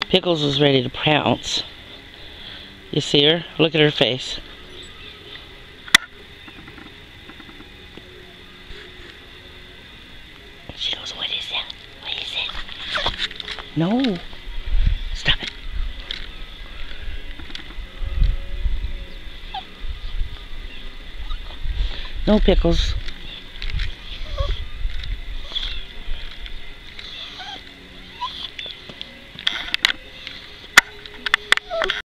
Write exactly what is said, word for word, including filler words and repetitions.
Pickles was ready to pounce. You see her? Look at her face. She goes, what is that? What is it? No. Stop it. No, Pickles.